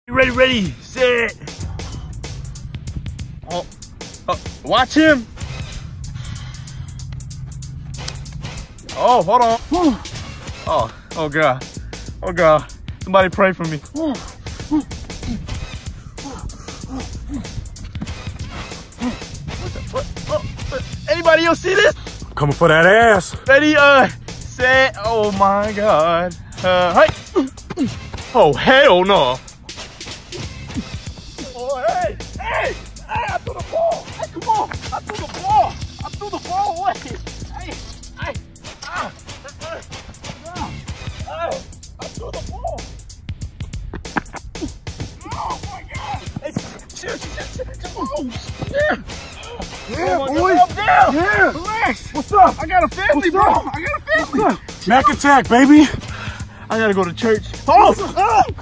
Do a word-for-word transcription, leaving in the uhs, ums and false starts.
Ready, ready, set. Oh, oh, watch him. Oh, hold on. Oh, oh God. Oh God. Somebody pray for me. What the, what, oh, anybody else see this? Coming for that ass. Ready, uh, set. Oh my God. Uh, hey. Oh, hell no. Oh, hey, hey, hey, I threw the ball. Hey, come on. I threw the ball. I threw the ball away. Hey, hey, ah, ah, ah, I threw the ball. Oh my God. Hey, chill, chill, chill, chill. Oh, yeah. Yeah, oh boy. God, down. Yeah. Relax. What's up? I got a family, What's bro. Up? I got a family. Mac attack, baby. I gotta go to church. Oh, oh.